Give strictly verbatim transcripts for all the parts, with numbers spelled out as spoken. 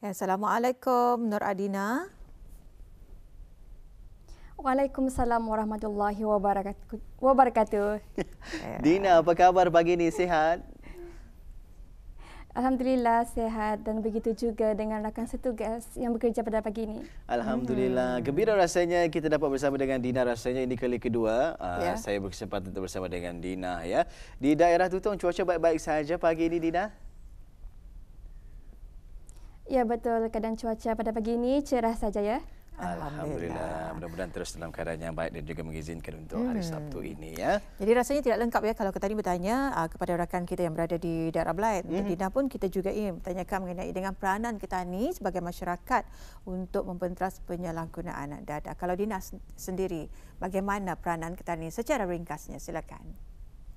Assalamualaikum Nur Adina. Waalaikumsalam warahmatullahi wabarakatuh. wabarakatuh. Dina, apa kabar pagi ini? Sihat? Alhamdulillah sihat dan begitu juga dengan rakan setugas yang bekerja pada pagi ini. Alhamdulillah. Hmm. Gembira rasanya kita dapat bersama dengan Dina. Rasanya ini kali kedua uh, ya. saya berkesempatan untuk bersama dengan Dina. Ya. Di daerah Tutong cuaca baik-baik saja pagi ini, Dina? Ya betul, keadaan cuaca pada pagi ini cerah saja ya. Alhamdulillah. Mudah-mudahan terus dalam keadaan yang baik dan juga mengizinkan untuk hari Sabtu ini ya. Jadi rasanya tidak lengkap ya kalau kita tadi bertanya uh, kepada rakan kita yang berada di daerah Belait. Untuk mm-hmm. Dina pun kita juga ingin bertanyakan mengenai dengan peranan kita ni sebagai masyarakat untuk mempenteras penyalahgunaan data. Kalau Dina sendiri, bagaimana peranan kita ni secara ringkasnya? Silakan.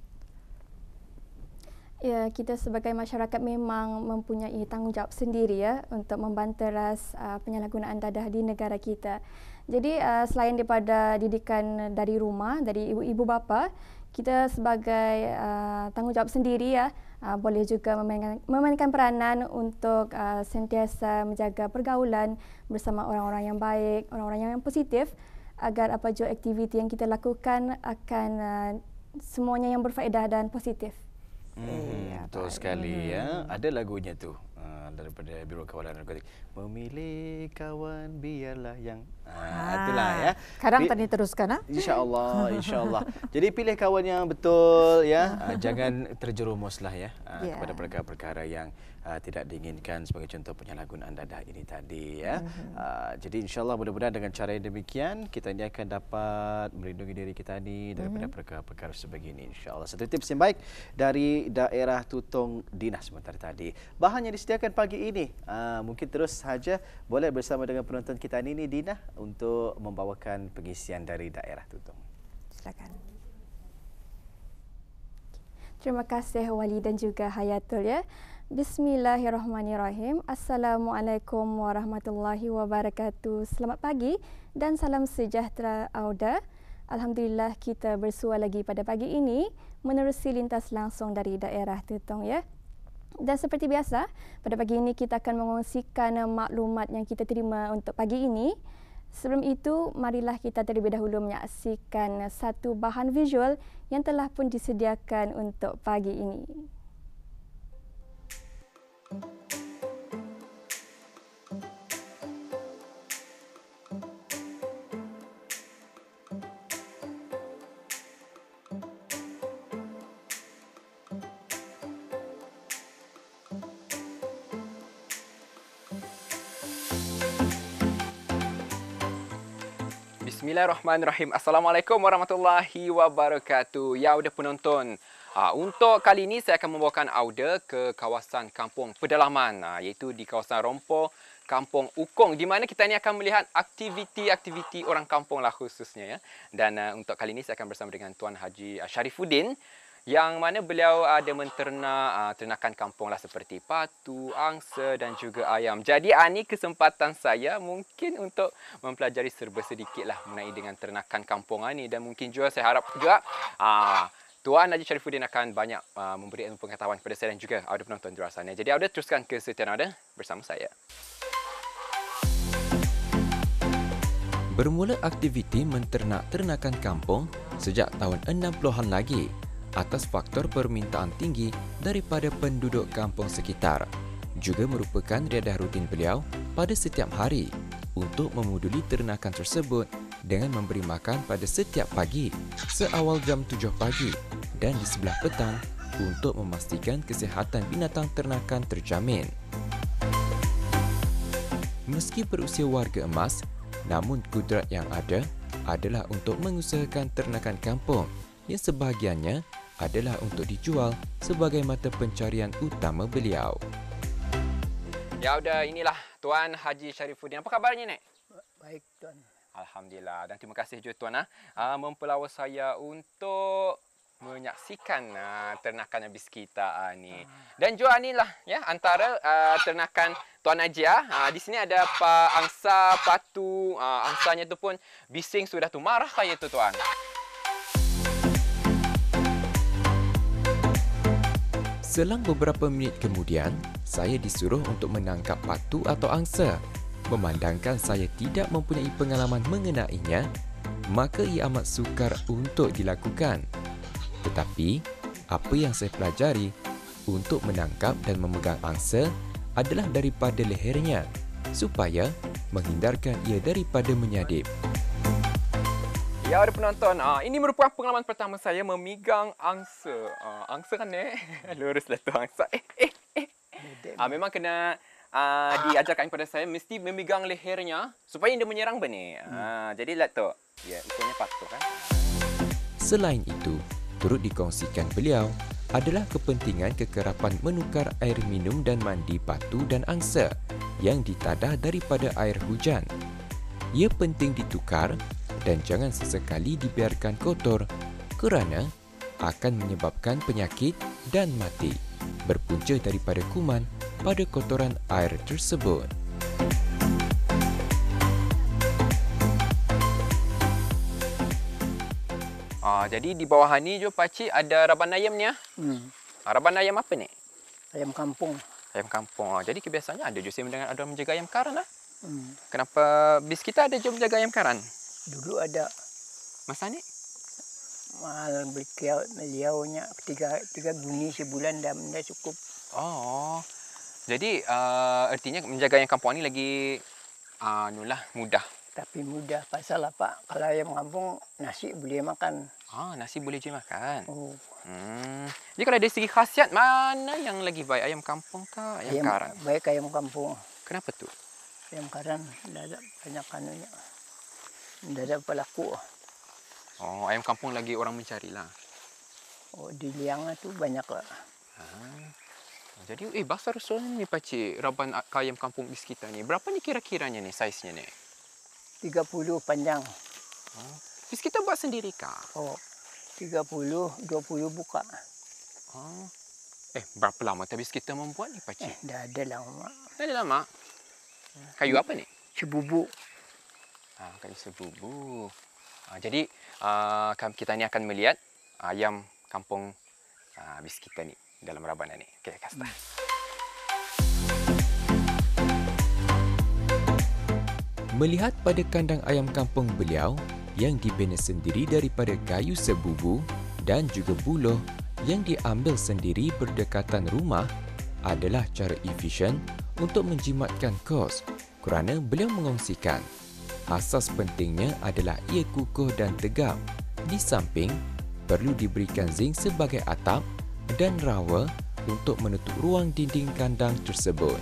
Ya, kita sebagai masyarakat memang mempunyai tanggungjawab sendiri ya untuk membanteras uh, penyalahgunaan dadah di negara kita. Jadi uh, selain daripada didikan dari rumah, dari ibu-ibu bapa, kita sebagai uh, tanggungjawab sendiri ya uh, boleh juga memainkan, memainkan peranan untuk uh, sentiasa menjaga pergaulan bersama orang-orang yang baik, orang-orang yang positif agar apa jua aktiviti yang kita lakukan akan uh, semuanya yang berfaedah dan positif. Hmm, ya, betul baik. sekali hmm. ya. Ada lagunya tu uh, daripada Biro Kawalan Narkotik. Memilih kawan biarlah yang ah, itulah ya. Sekarang tadi teruskan ah. Insya-Allah, insya-Allah. Jadi pilih kawan yang betul ya. Uh, jangan terjerumuslah ya uh, yeah. kepada perkara-perkara yang uh, tidak diinginkan sebagai contoh penyalahgunaan dadah ini tadi ya. Mm-hmm. Uh, jadi insya-Allah mudah-mudahan dengan cara yang demikian kita ini akan dapat melindungi diri kita ni daripada mm-hmm. perkara-perkara sebegini insya-Allah. Satu tips yang baik dari daerah Tutong Dina sebentar tadi. Bahan yang disediakan pagi ini uh, mungkin terus saja boleh bersama dengan penonton kita ini Dina untuk membawakan pengisian dari daerah Tutong. Silakan. Terima kasih Wali dan juga Hayatul ya. Bismillahirrahmanirrahim. Assalamualaikum warahmatullahi wabarakatuh. Selamat pagi dan salam sejahtera Auda. Alhamdulillah kita bersua lagi pada pagi ini menerusi lintas langsung dari daerah Tutong ya. Dan seperti biasa, pada pagi ini kita akan mengongsikan maklumat yang kita terima untuk pagi ini. Sebelum itu, marilah kita terlebih dahulu menyaksikan satu bahan visual yang telah pun disediakan untuk pagi ini. Bismillahirrahmanirrahim. Assalamualaikum warahmatullahi wabarakatuh. Ya, Auda penonton. Ha, untuk kali ini saya akan membawakan Auda ke kawasan Kampung Pedalaman, ha, iaitu di kawasan Rompo, Kampung Ukong, di mana kita ni akan melihat aktiviti-aktiviti orang kampung lah khususnya ya. Dan uh, untuk kali ini saya akan bersama dengan Tuan Haji Syarifuddin, yang mana beliau ada menternak uh, ternakan kampung lah seperti patu, angsa dan juga ayam. Jadi ini kesempatan saya mungkin untuk mempelajari serba sedikit lah mengenai dengan ternakan kampung ini. Dan mungkin juga saya harap juga uh, Tuan Haji Syarifuddin akan banyak uh, memberi ilmu pengetahuan kepada saya dan juga Auda penonton di luar sana. Jadi Auda teruskan ke setian Auda bersama saya. Bermula aktiviti menternak ternakan kampung sejak tahun enam puluhan lagi atas faktor permintaan tinggi daripada penduduk kampung sekitar. Juga merupakan riadah rutin beliau pada setiap hari untuk memuduli ternakan tersebut dengan memberi makan pada setiap pagi seawal jam tujuh pagi dan di sebelah petang untuk memastikan kesihatan binatang ternakan terjamin. Meski berusia warga emas, namun kudrat yang ada adalah untuk mengusahakan ternakan kampung yang sebahagiannya adalah untuk dijual sebagai mata pencarian utama beliau. Ya udah, inilah Tuan Haji Syarifuddin. Apa kabarnya, Nek? Baik, Tuan. Alhamdulillah. Dan terima kasih juga Tuan uh, mempelawa saya untuk menyaksikan uh, ternakan habis kita uh, ni. Dan juga inilah ya antara uh, ternakan Tuan Haji. Uh, di sini ada Pak angsa, patu. Uh, angsanya tu pun bising sudah tu. Marah kaya tu Tuan? Selang beberapa minit kemudian, saya disuruh untuk menangkap patu atau angsa. Memandangkan saya tidak mempunyai pengalaman mengenainya, maka ia amat sukar untuk dilakukan. Tetapi, apa yang saya pelajari untuk menangkap dan memegang angsa adalah daripada lehernya, supaya menghindarkan ia daripada menyadip. Ya, ada penonton. Ah, ini merupakan pengalaman pertama saya memegang angsa. Ah, angsa kan eh? Luruslah tu angsa. Eh, eh, eh. Ah, memang kena ah, diajarkan kepada saya mesti memegang lehernya supaya dia menyerang benih. Ah, jadi lah tu. Ya, ukurnya patuh kan. Selain itu, turut dikongsikan beliau adalah kepentingan kekerapan menukar air minum dan mandi patu dan angsa yang ditadah daripada air hujan. Ia penting ditukar dan jangan sesekali dibiarkan kotor kerana akan menyebabkan penyakit dan mati berpunca daripada kuman pada kotoran air tersebut. Ah, jadi di bawah ni jo pakcik ada raban ayam ni ah. Hmm. Ah, raban ayam apa ni? Ayam kampung. Ayam kampung. Ah, jadi kebiasaannya ada jo saya mendengar ada menjaga ayam karan ah. Hmm. Kenapa bis kita ada jo menjaga ayam karan? Dulu ada Masa ni? mahal beliau beliaunya tiga tiga guni sebulan dah dah cukup. Oh. Jadi uh, artinya menjaga ayam kampung ni lagi uh, anulah mudah. Tapi mudah pasal apa? Kalau ayam kampung nasi boleh makan. Ah, nasi boleh je makan. Oh, Hmm. Jadi kalau dari segi khasiat mana yang lagi baik, ayam kampung ke ayam, ayam karan? baik ayam kampung. Kenapa tu? Ayam karan dah ada banyak kanunya. Dah ada pelaku. Oh, ayam kampung lagi orang mencari lah. Oh, di liang tu banyak lah. Ah. Jadi eh besar soalnya ni pakcik raban ayam kampung di sekitar ni. Berapa ni kira-kiranya ni saiznya ni? tiga puluh panjang. Oh. Di sekitar buat sendiri kah? Oh, tiga puluh, dua puluh buka. Oh. Eh, berapa lama habis kita membuat ni pakcik? Eh, dah ada lama. Dah ada lama. Kayu apa ni? Sebubu. Ah, kayu sebubu. Ah, jadi ah, kita ni akan melihat ayam kampung ah, bis kita ni dalam rabanan ni. Okey, kasih. Melihat pada kandang ayam kampung beliau yang dibina sendiri daripada kayu sebubu dan juga buluh yang diambil sendiri berdekatan rumah adalah cara efisien untuk menjimatkan kos kerana beliau mengongsikan asas pentingnya adalah ia kukuh dan tegap. Di samping, perlu diberikan zinc sebagai atap dan rawa untuk menutup ruang dinding kandang tersebut.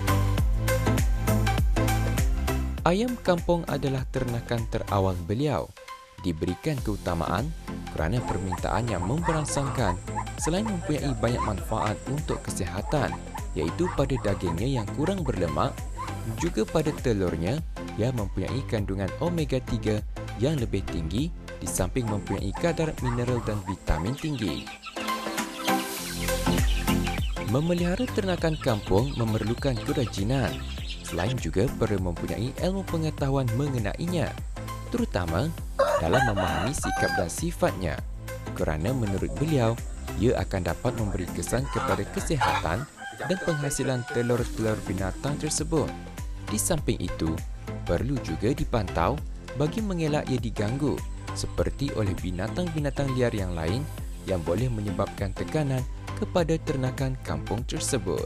Ayam kampung adalah ternakan terawal beliau. Diberikan keutamaan kerana permintaan yang memberangsangkan selain mempunyai banyak manfaat untuk kesihatan, iaitu pada dagingnya yang kurang berlemak, juga pada telurnya yang mempunyai kandungan omega tiga yang lebih tinggi di samping mempunyai kadar mineral dan vitamin tinggi. Memelihara ternakan kampung memerlukan kerajinan, selain juga perlu mempunyai ilmu pengetahuan mengenainya, terutama dalam memahami sikap dan sifatnya, kerana menurut beliau, ia akan dapat memberi kesan kepada kesihatan dan penghasilan telur-telur binatang tersebut. Di samping itu, perlu juga dipantau bagi mengelak ia diganggu seperti oleh binatang-binatang liar yang lain yang boleh menyebabkan tekanan kepada ternakan kampung tersebut.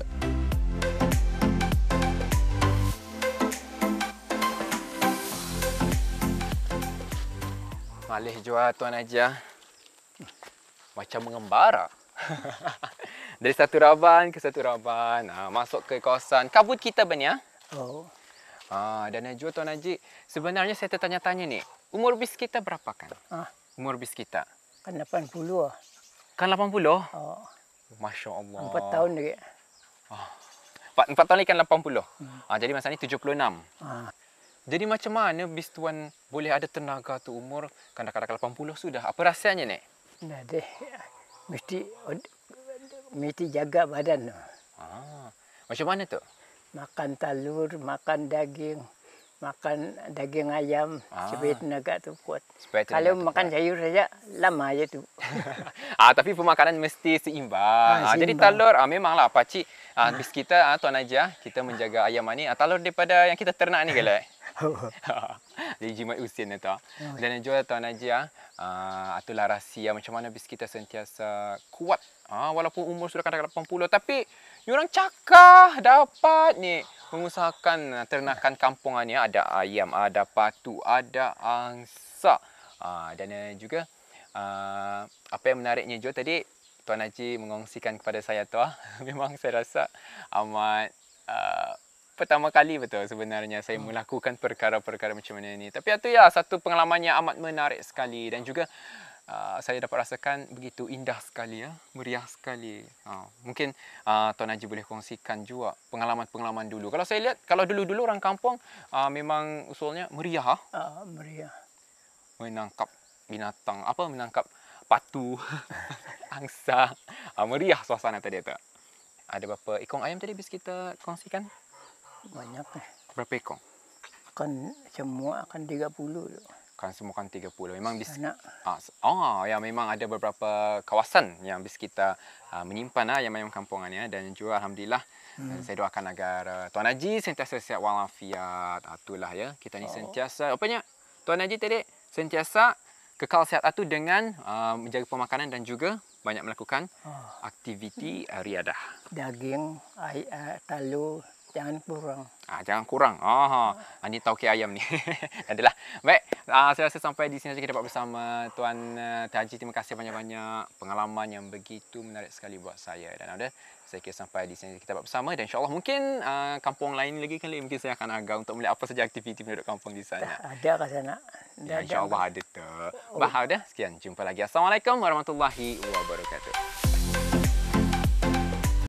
Malih jual Tuan Haji. Macam mengembara. Dari satu raban ke satu raban, ha, masuk ke kawasan kabut kita Bania. Oh, Ah, dan Najwa Tuan Haji, sebenarnya saya tertanya-tanya ni, umur bis kita berapa kan? ah, Umur bis kita. kan lapan puluh. Kan lapan puluh? Oh, Masya Allah. empat tahun lagi. Empat, empat tahun lagi kan lapan puluh. Hmm. Ah, jadi masa ni tujuh puluh enam. Ah, Jadi macam mana bis Tuan boleh ada tenaga tu umur kadang-kadang lapan puluh sudah? Apa rahsianya ni? dah deh. Mesti mesti jaga badan. Ah, macam mana tu? Makan telur, makan daging, makan daging ayam Ah. supaya tenaga tu kuat. Supaya tenaga Kalau tu makan kuat. sayur saja lama aja tu. Ah, tapi pemakanan mesti seimbang. Ah, Ah, jadi seimbang. telur ah, memanglah pakcik ah, bis kita ah, Tuan Haji ah, kita menjaga ayam ni ah, telur daripada yang kita ternak ni galak. Jadi jimat usin tu. Dan juga Tuan Haji ah, ah, itulah rahsia macam mana bis kita sentiasa kuat. Ah, walaupun umur sudah kadang lapan puluh tapi diorang cakap dapat ni mengusahakan ternakan kampung ni ada ayam, ada patu, ada angsa. Ah, dan eh, juga uh, apa yang menariknya juga tadi Tuan Haji mengongsikan kepada saya tu ah, memang saya rasa amat uh, pertama kali betul sebenarnya saya melakukan perkara-perkara macam mana ni. Tapi itu ya satu pengalaman yang amat menarik sekali dan juga uh, saya dapat rasakan begitu indah sekali ya, meriah sekali. Uh, mungkin uh, Tuan Haji boleh kongsikan juga pengalaman-pengalaman dulu. Kalau saya lihat kalau dulu-dulu orang kampung uh, memang usulnya meriah ah. Ah, meriah. Menangkap binatang apa menangkap patu angsa ah, meriah suasana tadi tu. Ada berapa ekor ayam tadi bis kita kongsikan? Banyak eh. Berapa ekor? Kan semua akan tiga puluh tu. Kan semua kan tiga puluh. Memang bis Anak. ah, oh ya memang ada beberapa kawasan yang bis kita ah, menyimpan ah, ayam-ayam kampungan ya dan juga alhamdulillah hmm. saya doakan agar uh, Tuan Haji sentiasa sihat walafiat. Ah, itulah ya. Kita ni Oh. sentiasa apanya Tuan Haji tadi sentiasa kekal sihat itu dengan uh, menjaga pemakanan dan juga banyak melakukan Oh. aktiviti uh, riadah. Daging, ay, uh, telur, jangan kurang. Ah, jangan kurang. Ah, ah, ni tauke ayam ni. Adalah. Baik, ah, saya rasa sampai di sini saja kita dapat bersama Tuan uh, Haji. Terima kasih banyak-banyak pengalaman yang begitu menarik sekali buat saya dan ada saya kira sampai di sini kita dapat bersama dan insya-Allah mungkin uh, kampung lain lagi kali mungkin saya akan agak untuk melihat apa saja aktiviti penduduk kampung di sana. Ada kat sana. Ya, insya-Allah ada tu. Bah, dah. Sekian, jumpa lagi. Assalamualaikum warahmatullahi wabarakatuh.